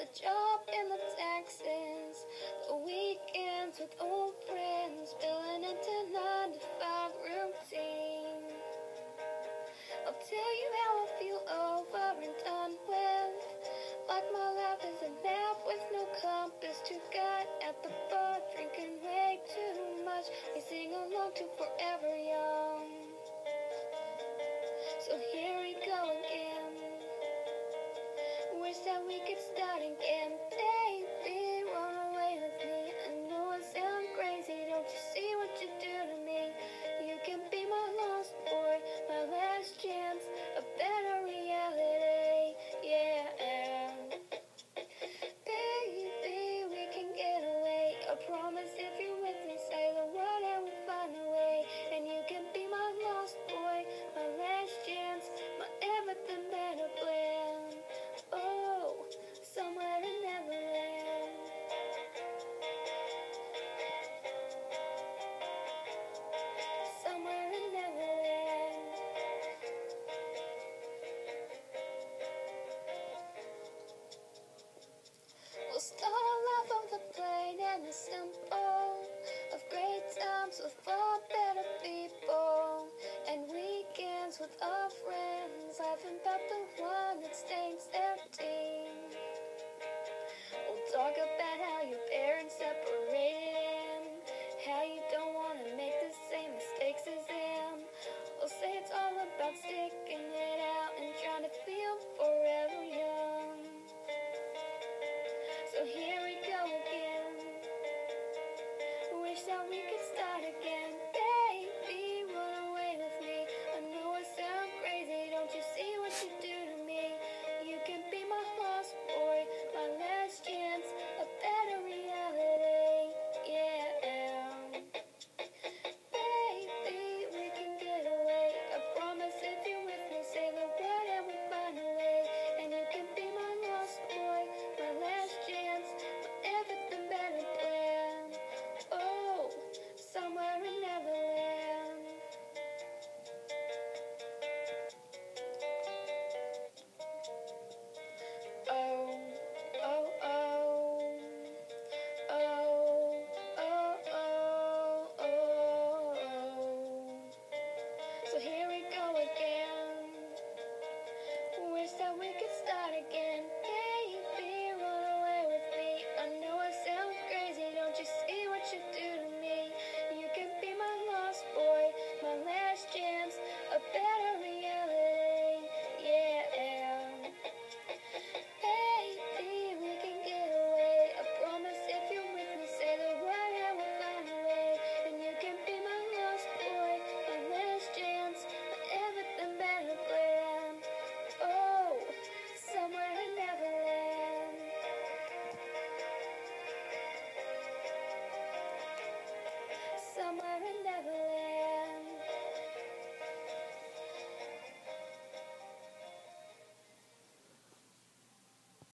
job in the Texas, the weekends with old friends, spilling into 9 to 5 routine. I'll tell you how I feel over and done with, like my life is a map with no compass. To God at the bar, drinking way too much. We sing along to Forever Young. So here we go again. Wish that we could start again. Baby, run away with me. I know I sound crazy, don't you see what you do to me? You can be my lost boy, my last chance, a better reality, yeah. Baby, we can get away. I promise if you're with me, say the word and we'll find a way. And you can be my lost boy, my last chance, my everything better plan. Oh, somewhere in Neverland. Somewhere in Neverland. We'll start a life of the plain and the simple, of great times with far better people, and weekends with our friends, laughing about the one that stains their team. We'll talk about how your parents separated and how you don't want to make the same mistakes as them. We'll say it's all about sticking it out and trying to feel forever young. So here